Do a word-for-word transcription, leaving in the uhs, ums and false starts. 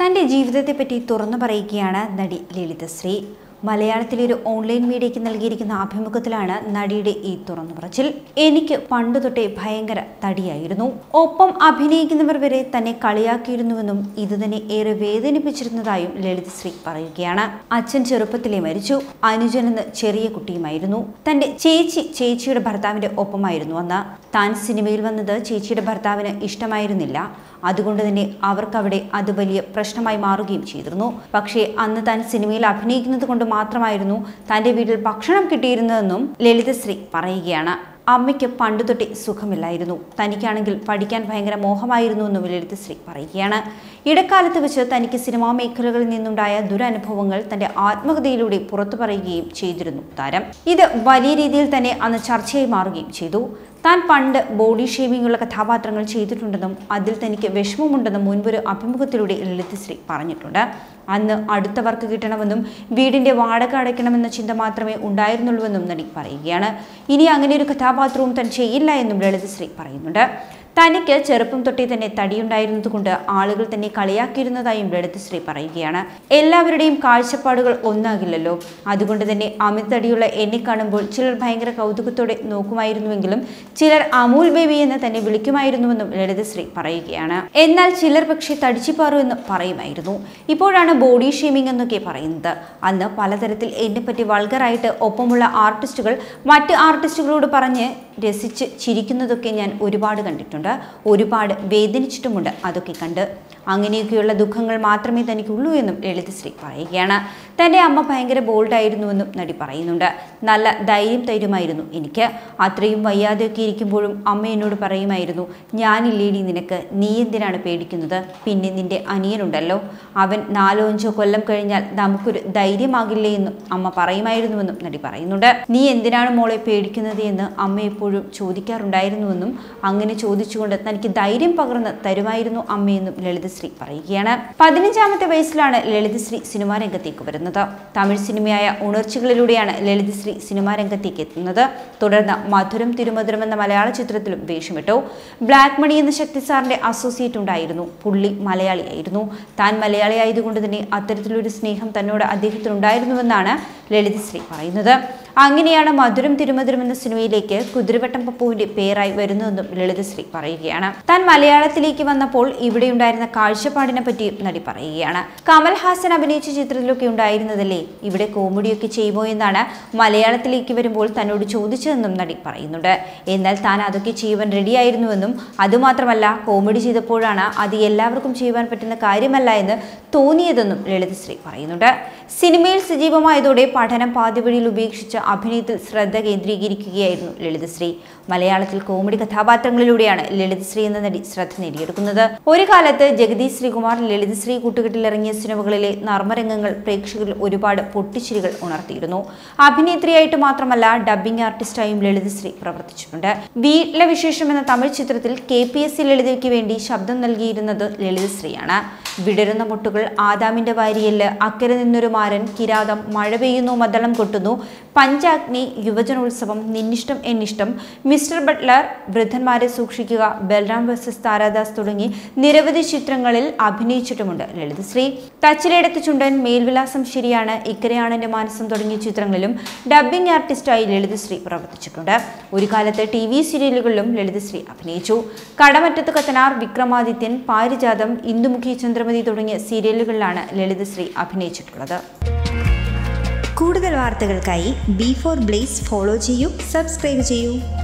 തന്റെ ജീവിതത്തെപ്പറ്റി തുറന്നു പറയുകയാണ് നടി ലളിതശ്രീ. മലയാളത്തിലെ ഒരു ഓൺലൈൻ മീഡിയയ്ക്ക് നൽകിയിരിക്കുന്ന അഭിമുഖത്തിലാണ് നടിയുടെ ഈ തുറന്നു പറച്ചിൽ. എനിക്ക് പണ്ടു തൊട്ടേ ഭയങ്കര തടിയായിരുന്നു. ഒപ്പം അഭിനയിക്കുന്നവർ വരെ തന്നെ കളിയാക്കിയിരുന്നുവെന്നും ഇത് തന്നെ ഏറെ വേദനിപ്പിച്ചിരുന്നതായും ലളിതശ്രീ പറയുകയാണ്. അച്ഛൻ ചെറുപ്പത്തിലേ മരിച്ചു. അനുജനെന്ന് ചെറിയ കുട്ടിയുമായിരുന്നു. തന്റെ ചേച്ചി ചേച്ചിയുടെ ഭർത്താവിന്റെ ഒപ്പമായിരുന്നു അന്ന്. താൻ സിനിമയിൽ വന്നത് ചേച്ചിയുടെ ഭർത്താവിന് ഇഷ്ടമായിരുന്നില്ല. അതുകൊണ്ട് തന്നെ അവർക്കവിടെ അത് വലിയ പ്രശ്നമായി മാറുകയും ചെയ്തിരുന്നു. പക്ഷേ അന്ന് താൻ സിനിമയിൽ അഭിനയിക്കുന്നത് കൊണ്ട് മാത്രമായിരുന്നു തൻ്റെ വീട്ടിൽ ഭക്ഷണം കിട്ടിയിരുന്നതെന്നും ലളിതശ്രീ പറയുകയാണ്. അമ്മയ്ക്ക് പണ്ടു തൊട്ടേ സുഖമില്ലായിരുന്നു. തനിക്കാണെങ്കിൽ പഠിക്കാൻ ഭയങ്കര മോഹമായിരുന്നു എന്നും ലളിതശ്രീ പറയുകയാണ്. ഇടക്കാലത്ത് വെച്ച് തനിക്ക് സിനിമാ മേഖലകളിൽ നിന്നുണ്ടായ ദുരനുഭവങ്ങൾ തന്റെ ആത്മകഥയിലൂടെ പുറത്തു പറയുകയും ചെയ്തിരുന്നു താരം. ഇത് വലിയ രീതിയിൽ തന്നെ അന്ന് ചർച്ചയായി മാറുകയും ചെയ്തു. താൻ പണ്ട് ബോഡി ഷേമിങ്ങുള്ള കഥാപാത്രങ്ങൾ ചെയ്തിട്ടുണ്ടെന്നും അതിൽ തനിക്ക് വിഷമമുണ്ടെന്നും മുൻപൊരു അഭിമുഖത്തിലൂടെ ലളിതശ്രീ പറഞ്ഞിട്ടുണ്ട്. അന്ന് അടുത്ത വർക്ക് കിട്ടണമെന്നും വീടിന്റെ വാടക അടയ്ക്കണമെന്ന ചിന്ത മാത്രമേ ഉണ്ടായിരുന്നുള്ളൂവെന്നും നടി പറയുകയാണ്. ഇനി അങ്ങനെ ഒരു കഥാപാത്രവും താൻ ചെയ്യില്ല എന്നും ലളിതശ്രീ പറയുന്നുണ്ട്. തനിക്ക് ചെറുപ്പം തൊട്ടേ തന്നെ തടിയുണ്ടായിരുന്നത് കൊണ്ട് ആളുകൾ തന്നെ കളിയാക്കിയിരുന്നതായും ലളിതശ്രീ പറയുകയാണ്. എല്ലാവരുടെയും കാഴ്ചപ്പാടുകൾ ഒന്നാകില്ലല്ലോ. അതുകൊണ്ട് തന്നെ അമിത തടിയുള്ള എന്നെ കാണുമ്പോൾ ചിലർ ഭയങ്കര കൗതുകത്തോടെ നോക്കുമായിരുന്നുവെങ്കിലും ചിലർ അമൂൽ ബേബി എന്ന് തന്നെ വിളിക്കുമായിരുന്നുവെന്നും ലളിതശ്രീ പറയുകയാണ്. എന്നാൽ ചിലർ പക്ഷേ തടിച്ചിപ്പാറു എന്ന് പറയുമായിരുന്നു. ഇപ്പോഴാണ് ബോഡി ഷേമിംഗ് എന്നൊക്കെ പറയുന്നത്. അന്ന് പലതരത്തിൽ എന്നെപ്പറ്റി വൾഗറായിട്ട് ഒപ്പമുള്ള ആർട്ടിസ്റ്റുകൾ മറ്റ് ആർട്ടിസ്റ്റുകളോട് പറഞ്ഞ് രസിച്ച് ചിരിക്കുന്നതൊക്കെ ഞാൻ ഒരുപാട് കണ്ടിട്ടുണ്ട്. ഒരുപാട് വേദനിച്ചിട്ടുമുണ്ട് അതൊക്കെ കണ്ട്. അങ്ങനെയൊക്കെയുള്ള ദുഃഖങ്ങൾ മാത്രമേ തനിക്കുള്ളൂ എന്നും ലളിതശ്രീ പറയുകയാണ്. തൻ്റെ അമ്മ ഭയങ്കര ബോൾഡായിരുന്നുവെന്നും നടി പറയുന്നുണ്ട്. നല്ല ധൈര്യം തരുമായിരുന്നു എനിക്ക്. അത്രയും വയ്യാതെയൊക്കെ ഇരിക്കുമ്പോഴും അമ്മ എന്നോട് പറയുമായിരുന്നു, ഞാനില്ലേടി നിനക്ക്, നീ എന്തിനാണ് പേടിക്കുന്നത്? പിന്നെ നിന്റെ അനിയനുണ്ടല്ലോ, അവൻ നാലോ അഞ്ചോ കൊല്ലം കഴിഞ്ഞാൽ നമുക്കൊരു ധൈര്യമാകില്ലേ എന്നും അമ്മ പറയുമായിരുന്നുവെന്നും നടി പറയുന്നുണ്ട്. നീ എന്തിനാണ് മോളെ പേടിക്കുന്നത് എന്ന് അമ്മ എപ്പോഴും ചോദിക്കാറുണ്ടായിരുന്നുവെന്നും അങ്ങനെ ചോദിച്ചുകൊണ്ട് തനിക്ക് ധൈര്യം പകർന്ന് തരുമായിരുന്നു അമ്മയെന്നും ലളിതശ്രീ പറയുകയാണ്. പതിനഞ്ചാമത്തെ വയസ്സിലാണ് ലളിതശ്രീ സിനിമാ രംഗത്തേക്ക് വരുന്നത്. തമിഴ് സിനിമയായ ഉണർച്ചകളിലൂടെയാണ് ലളിതശ്രീ സിനിമാ രംഗത്തേക്ക് എത്തുന്നത്. തുടർന്ന് മധുരം തിരുമധുരം എന്ന മലയാള ചിത്രത്തിലും വേഷമിട്ടു. ബ്ലാക്ക് മണി എന്ന ശക്തി സാറിന്റെ അസോസിയേറ്റ് ഉണ്ടായിരുന്നു. പുള്ളി മലയാളിയായിരുന്നു. താൻ മലയാളി ആയതുകൊണ്ട് തന്നെ അത്തരത്തിലൊരു സ്നേഹം തന്നോട് അദ്ദേഹത്തിനുണ്ടായിരുന്നുവെന്നാണ് ലളിതശ്രീ പറയുന്നത്. അങ്ങനെയാണ് മധുരം തിരുമധുരം എന്ന സിനിമയിലേക്ക് കുതിരവട്ടം പപ്പുവിന്റെ പേരായി വരുന്നതെന്നും ലളിതശ്രീ പറയുകയാണ്. താൻ മലയാളത്തിലേക്ക് വന്നപ്പോൾ ഇവിടെ ഉണ്ടായിരുന്ന കാഴ്ചപ്പാടിനെ പറ്റിയും നടി പറയുകയാണ്. കമൽ ഹാസൻ അഭിനയിച്ച ചിത്രത്തിലൊക്കെ ഉണ്ടായിരുന്നതല്ലേ, ഇവിടെ കോമഡിയൊക്കെ ചെയ്യുമോ എന്നാണ് മലയാളത്തിലേക്ക് വരുമ്പോൾ തന്നോട് ചോദിച്ചതെന്നും നടി പറയുന്നുണ്ട്. എന്നാൽ താൻ അതൊക്കെ ചെയ്യുവാൻ റെഡിയായിരുന്നുവെന്നും അതുമാത്രമല്ല കോമഡി ചെയ്തപ്പോഴാണ് അത് എല്ലാവർക്കും ചെയ്യുവാൻ പറ്റുന്ന കാര്യമല്ല എന്ന് തോന്നിയതെന്നും ലളിതശ്രീ പറയുന്നുണ്ട്. സിനിമയിൽ സജീവമായതോടെ പഠനം പാതിവഴിയിൽ ഉപേക്ഷിച്ച് അഭിനയത്തിൽ ശ്രദ്ധ കേന്ദ്രീകരിക്കുകയായിരുന്നു ലളിതശ്രീ. മലയാളത്തിൽ കോമഡി കഥാപാത്രങ്ങളിലൂടെയാണ് ലളിതശ്രീ എന്ന നടി ശ്രദ്ധ നേടിയെടുക്കുന്നത്. ഒരു കാലത്ത് ജഗദീഷ് ശ്രീകുമാർ ലളിതശ്രീ കൂട്ടുകെട്ടിലിറങ്ങിയ സിനിമകളിലെ നർമ്മരംഗങ്ങൾ പ്രേക്ഷകരിൽ ഒരുപാട് പൊട്ടിച്ചിരികൾ ഉണർത്തിയിരുന്നു. അഭിനേത്രിയായിട്ട് മാത്രമല്ല ഡബ്ബിംഗ് ആർട്ടിസ്റ്റായും ലളിതശ്രീ പ്രവർത്തിച്ചിട്ടുണ്ട്. വീട്ടിലെ വിശേഷം എന്ന തമിഴ് ചിത്രത്തിൽ കെ പി എസ് സി ലളിതയ്ക്ക് വേണ്ടി ശബ്ദം നൽകിയിരുന്നത് ലളിതശ്രീയാണ്. വിടരുന്ന മുട്ടുകൾ, ആദാമിന്റെ വാരിയല്, അക്കരെ നിന്നൊരു മാരൻ, കിരാതം, മഴ പെയ്യുന്നു മദ്ദളം കൊട്ടുന്നു, പഞ്ചാഗ്നി, യുവജനോത്സവം, നിന്നിഷ്ടം എന്നിഷ്ടം, മിസ്റ്റർ ബട്ട്ലർ, വൃദ്ധന്മാരെ സൂക്ഷിക്കുക, ബൽറാം വേഴ്സസ് താരാദാസ് തുടങ്ങി നിരവധി ചിത്രങ്ങളിൽ അഭിനയിച്ചിട്ടുമുണ്ട് ലളിതശ്രീ. തച്ചിലെടുത്ത ചുണ്ടൻ, മേൽവിലാസം ശരിയാണ്, ഇക്കരെയാണ് എന്റെ മാനസം തുടങ്ങിയ ചിത്രങ്ങളിലും ഡബ്ബിംഗ് ആർട്ടിസ്റ്റായി ലളിതശ്രീ പ്രവർത്തിച്ചിട്ടുണ്ട്. ഒരു കാലത്ത് ടി വി സീരിയലുകളിലും ലളിതശ്രീ അഭിനയിച്ചു. കടമറ്റത്ത് കത്തനാർ, വിക്രമാദിത്യൻ, പാരിജാതം, ഇന്ദുമുഖി ചന്ദ്രമതി തുടങ്ങിയ സീരിയലുകളിലാണ് ലളിതശ്രീ അഭിനയിച്ചിട്ടുള്ളത്. കൂടുതൽ വാർത്തകൾക്കായി ബി ഫോർ ബ്ലേസ് ഫോളോ ചെയ്യൂ, സബ്സ്ക്രൈബ് ചെയ്യൂ.